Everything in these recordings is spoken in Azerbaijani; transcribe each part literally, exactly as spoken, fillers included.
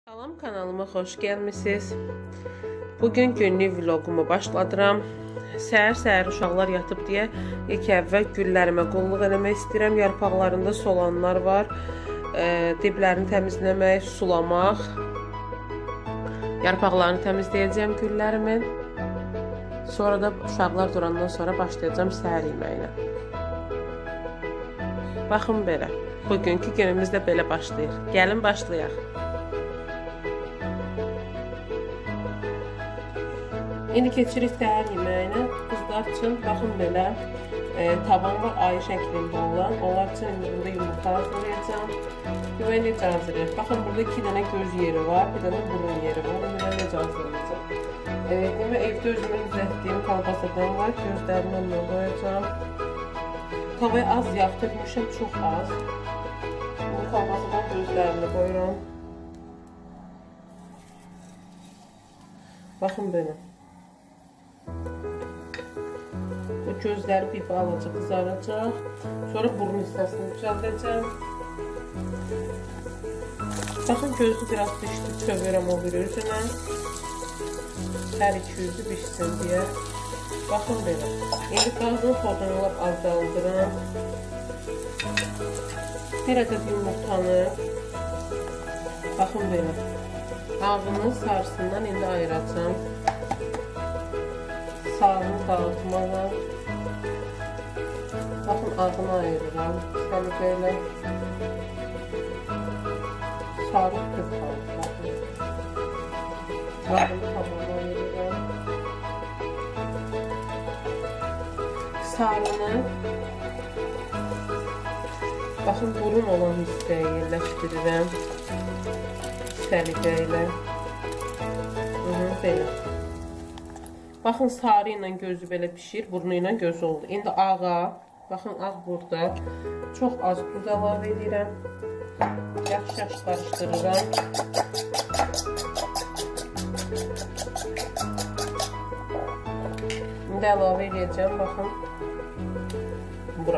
Salam, kanalıma xoş gəlmisiniz. Bugün günlük vlogumu başladıram. Səhər-səhər uşaqlar yatıb deyə ilk əvvəl güllərimə qulluq eləmək istəyirəm. Yarpaqlarında solanlar var. E, diblərini təmizləmək, sulamaq. Yarpaqlarını təmizləyəcəm güllərimin. Sonra da uşaqlar durandan sonra başlayacağım səhər yeməyinə. Baxın belə. Bugünkü günümüz də belə başlayır. Gəlin başlayaq. İndi keçirik səhər yeməyinə. Qızlar üçün baxın belə e, tavan var, ayı şəklində olan. Onlar üçün indi burada yumurta hazırlayacağım. Yeməyi necə hazırlayacağım? Baxın, burada iki dənə göz yeri var, bir dənə burun yeri var. Onu mən necə hazırlayacağım? E, demə, evdə özümün düzəltdiyim kolbasadan var. Gözlərini onunla qoyacağım. Tavaya az yağ tökmüşəm, çox az. Bunu kolbasadan gözlərini qoyuram. Baxın belə. Bu gözləri bir balaca qızaracaq. Sonra burun hissəsini düzəldəcəm. Baxın, gözü biraz pişdi, çövürəm o bir üzünə. Hər iki yüzü pişsin deyə. Baxın belə. İndi qazın xodunu lap azaldıram. Bir ədəd yumurtanı. Baxın belə. Ağının sarısından indi ayıracam. Sağını dağıtmağa. Baxın, ağını ayırıram. Səliqəylə. Sarı kök qalır. Baxın. Ağını tamamı ayırıram. Sarını. Baxın, burun olan hissəyə yerləşdirirəm. Səliqəylə. Belə. Baxın, sarı ilə gözü belə pişir, burnu ilə gözü oldu. İndi ağa, baxın, ağ burada. Çox az duz əlavə edirəm. Yaxşı-yaxşı qarışdırıram. İndi əlavə edəcəm, baxın, bura.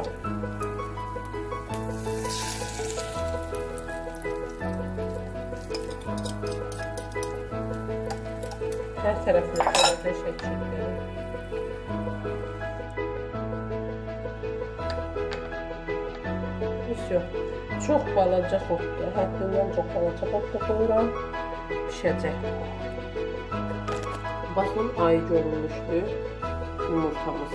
Hər tərəfinə sələfə şəkildə. Hiç yox. Çox balaca xoddur. Həddindən çox balaca xoddur qoyuram. Pişəcək. Baxın, ayı görünmüşdür yumurtamız.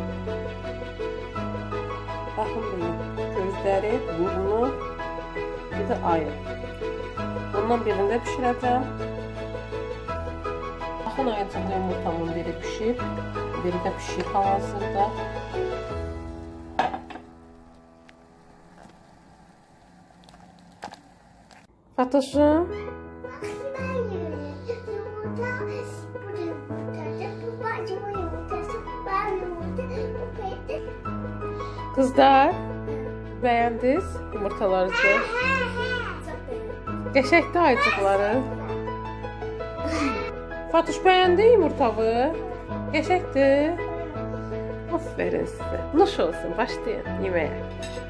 Baxın, gözləri, burnu, bir də ayı. Bundan birində pişirəcəm. Baxın, ayıcıqlı yumurtamın biri pişib, biri də pişir hal-hazırda. Fatoşum. Kızlar, bəyəndiniz yumurtalarınızı? Qəşəkdir ayıcıqları. Fatoş, bəyəndi yumurtavı? Qəşəkdir. Aferin sizə. Nuş olsun, başlayın yeməyə.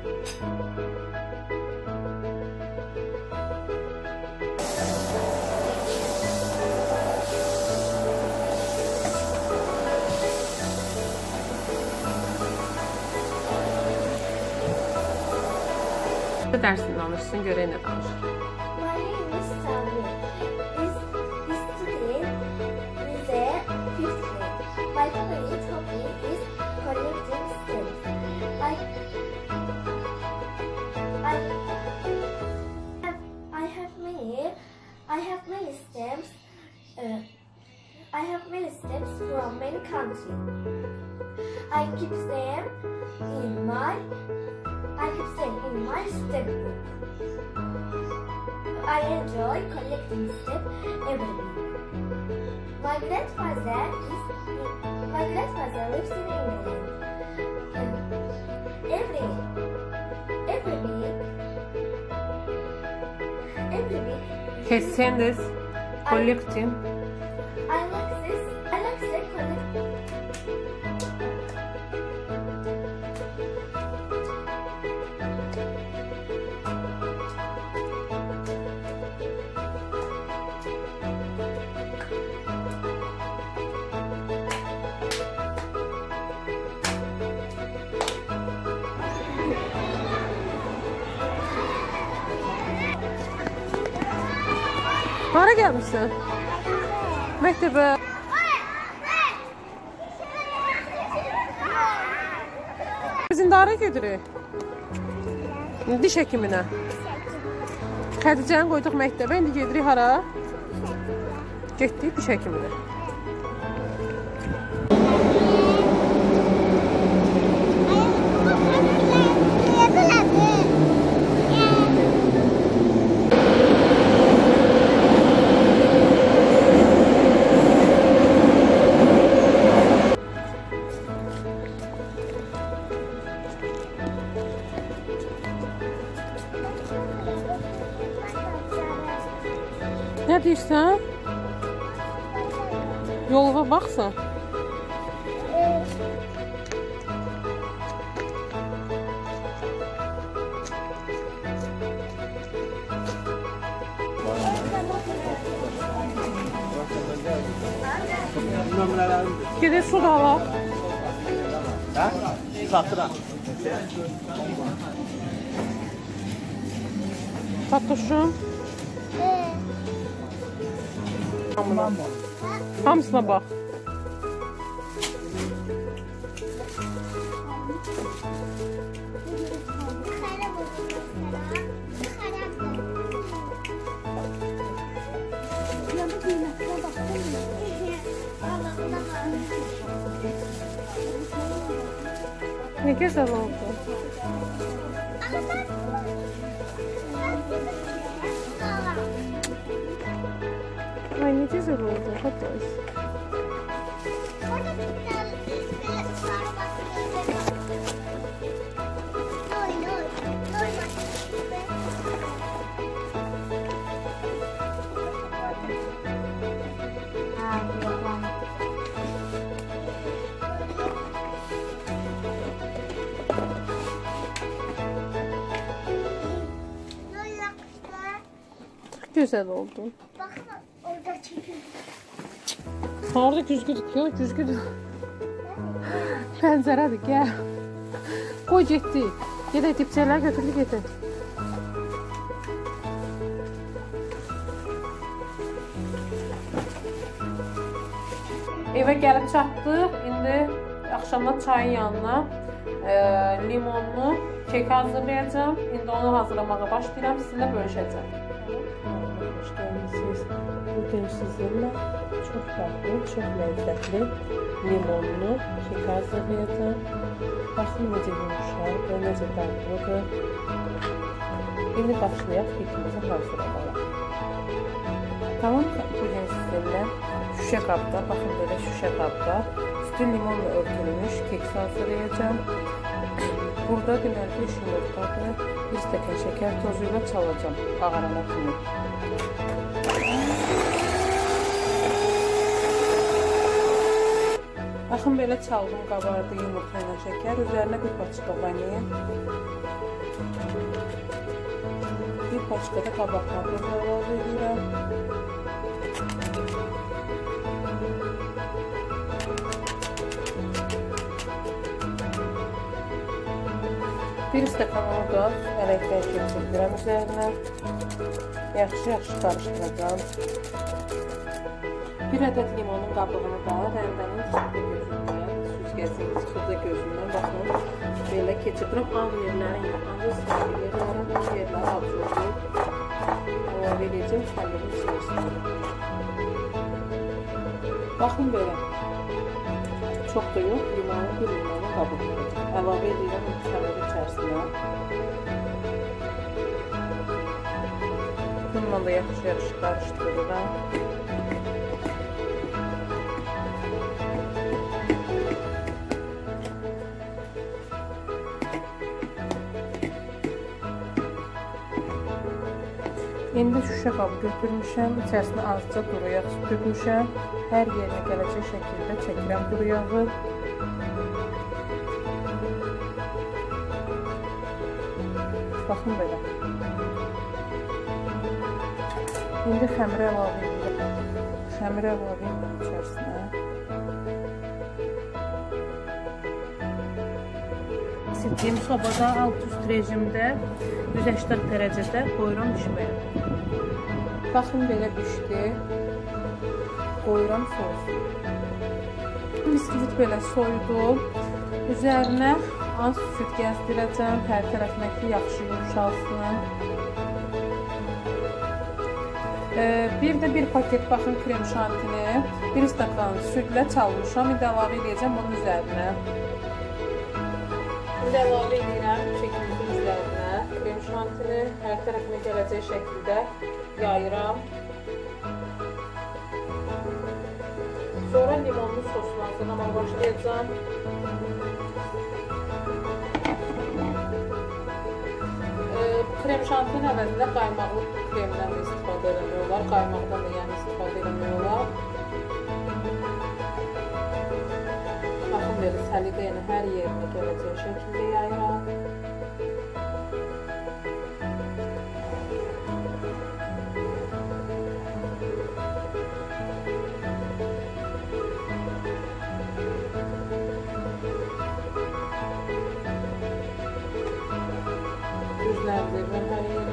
Dərsini danışsın, görək nə danışır. My favorite hobby is collecting stamps. I, I, have, I have many, I have many stamps. Uh, I have many stamps from many countries. I keep them in my, I keep them in my stamp book. I enjoy collecting stamps every week. My grandfather is My grandfather lives in England. Um, every every week, every week. Keseniz, collecting. I like this. I like this collect. Hara gəlmişsən? Məktəbə. Biz indi hara gedirik? Diş həkiminə. Xədicəni qoyduq məktəbə, indi gedirik hara? Getdik diş həkiminə. Nə deyirsən? Yoluna baxsan. Gedək su da alaq. Hə? Satıram. Tatuşum. Hamısına bax. Ne güzel oldu. Ay ne güzel oldu. Hadi. Güzel oldu. Bakın orada çekiyor. Orada güzgüdür ki, güzgüdür. Pəncərədir, gəl. Qoy getdi. Gedək dipçələr götürdü, gedək. Evə gəlib çatdıq. İndi axşamda çayın yanına e, limonlu kek hazırlayacağım. İndi onu hazırlamağa başlayıram, sizinlə bölüşəcəm. Bugün sizinle çok tatlı, çok lezzetli limonlu kek hazırlayacağım. Bakın necə yumuşaq və necə tatlıdır. Şimdi başlayaq kekimizi hazırlamağa. Tamam, bugün sizinle şüşə qabda, bakın böyle şüşə qabda üstü limonla örtülmüş kek hazırlayacağım. Burada deməli beş yumurtadır, bir stəkan şəkər tozuyla çalacağım ağarana kimi. Baxın, belə çaldım, qabardı yumurta ilə şəkər. Üzərinə bir paçka vaniya. Bir paçka da qabaq kartoz əlavə edirəm. Bir stəkan onu da ələklər keçirdirəm üzərinə. Yaxşı-yaxşı qarışdıracağım. Bir ədəd limonun qabığını da rəndənin xırda gözündən, süzgəcinin xırda gözündən baxın, belə keçirdirəm. Ağ yerlərin yox, ancaq sarı yerlərin, bu yerləri abzordur. Əlavə edəcəm xəmirin içərisində. Baxın belə. Çox da yox, limonun bir limonun qabığını əlavə edirəm xəmirin içərisinə. Bununla da yaxşı-yaxşı qarışdırıram. İndi şüşə qabı götürmüşəm, içərisinə azca duru yağ tökmüşəm. Hər yerinə gələcək şəkildə çəkirəm duru yağı. Baxın belə. İndi xəmirə əlavə edirəm. Xəmirə əlavə edirəm içərisinə. İsitdiyim sobada alt üst rejimdə yüz səksən dərəcədə qoyuram pişməyə. Baxın, belə bişdi. Qoyuram sosu. Biskvit belə soyudu. Üzərinə az süt gəzdirəcəm. Hər tərəfinə ki, yaxşı yumuşalsın. Bir də bir paket baxın krem şantini. Bir stakan sütlə çalmışam. İndi əlavə edəcəm bunun üzərinə. İndi əlavə edirəm şəklimizin üzərinə krem şantini. Hər tərəfinə gələcək şəkildə yayıram. Sonra limonlu sosunu hazırlamağa başlayacağım. Krem şantinin əvəzində qaymaqlı kremdən istifadə eləmək olar. Qaymaqdan da yəni istifadə eləmək olar. Baxın, belə səliqə yəni hər yerinə gələcək şəkildə yayıram. Düzləndirirəm hər yeri.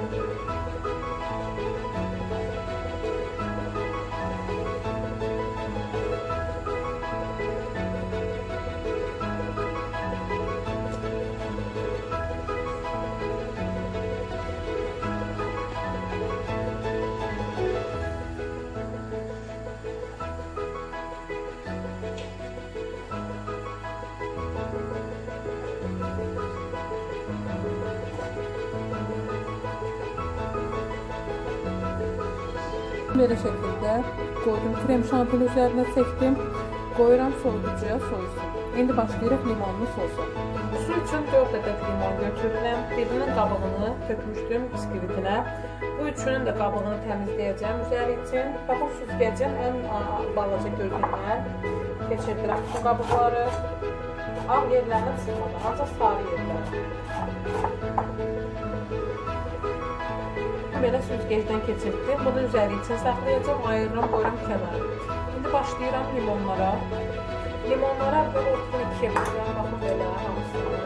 Belə şəkildə qoydum, krem şantini üzərinə çəkdim, qoyuram soyuducuya soyusun. İndi başlayırıq limonlu sosu. Su üçün dörd ədəd limon götürürəm. Birinin qabığını tökmüşdüm biskvitinə. Bu üçünün də qabığını təmizləyəcəm üzəri üçün. Baxın, süzgəcin ən balaca gözündən keçirdirəm bu qabıqları. Ağ yerlərinə çıxmadan, ancaq sarı yerlərə. Belə süzgəcdən keçirdim. Bunu üzəri üçün saxlayacağım, ayırıram, qoyuram kənara. İndi başlayıram limonlara. Limonlara və ortadan ikiyə bölürəm. Baxın, belə hamısını.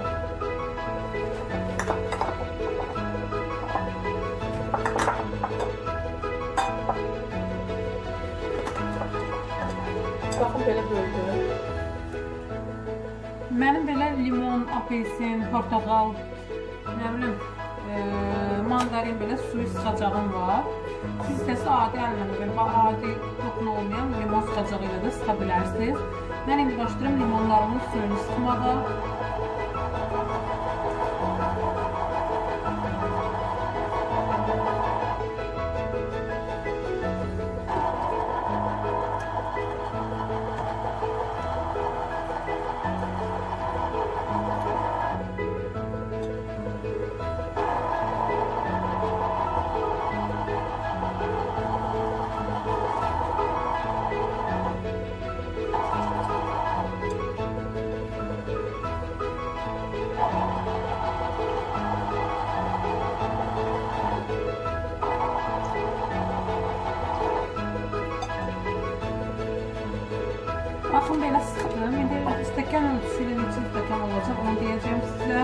Baxın, belə böldüm. Mənim belə limon, apelsin, portaqal, nə bilim, mandarin belə suyu sıxacağım var. Siz istəsə adi əllə, belə adi toxunu olmayan limon sıxacağı ilə də sıxa bilərsiniz. Mən indi başlayıram limonlarımın suyunu sıxmağa. Baxın, belə sıxdım. İndi stəkan ölçüsü ilə neçə stəkan olacaq, onu deyəcəm sizə.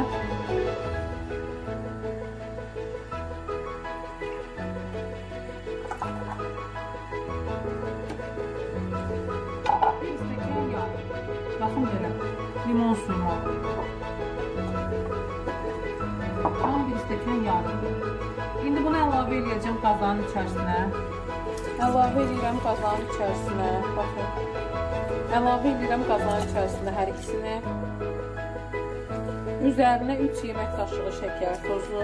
Bir stəkan yağ. Baxın, belə limon suyunu aldım. Tam bir stəkan yağ. İndi bunu əlavə edəcəm qazanın içərisinə. Əlavə edirəm qazanın içərisinə. Baxın. Əlavə edirəm qazanın içərisində hər ikisini. Üzərinə üç yemək qaşığı şəkər tozu.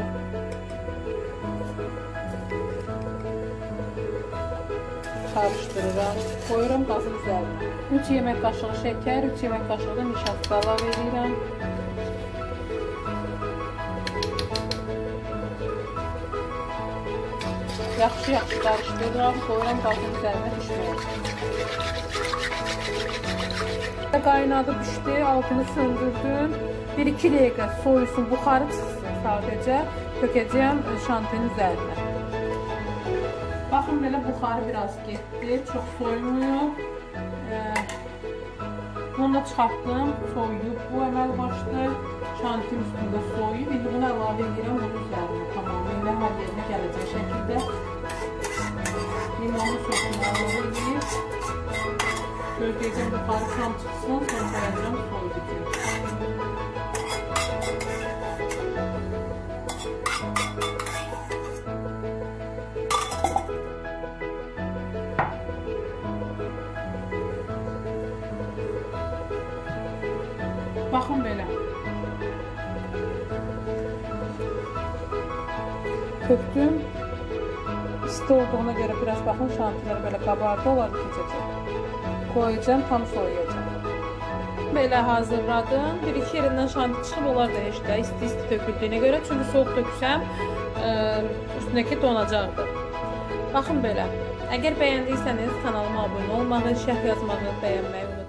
Qarışdırıram. Qoyuram qazın üzərinə. üç yemək qaşığı şəkər, üç yemək qaşığı da nişasta əlavə edirəm. Yaxşı-yaxşı qarışdırıram. Qoyuram qazın üzərinə pişməyə. Qaynadı düşdü, altını söndürdüm. bir iki dəqiqə soyusun, buxarı çıxsın sadəcə. Tökəcəyəm şantinin üzərinə. Baxın, belə buxarı biraz getdi, çox soymuyor. Bunu da çıxartdım, soyuyub. Bu əməl başlı şantin üstündə soyuyub. İndi bunu əlavə edirəm bunun üzərinə tamamilə hər yerinə gələcək şəkildə. Limonu sözünü almalıyım. Söyleyeceğim yukarı tam çıksın. Sonra koyacağım soğutucu. Baxın belə. Tökdüm. İsti olduğuna görə biraz baxın şantiləri belə qabardı, onları keçəcək. Koyacağım, tam soyuyacağım. Belə hazırladım. Bir iki yerindən şanti çıxıb, onlar da heç də isti-isti töküldüyünə görə. Çünki soğuk töksəm, üstündəki donacaqdır. Baxın belə. Əgər bəyəndiysəniz kanalıma abunə olmağı, şərh yazmağı, bəyənməyi unutmayın.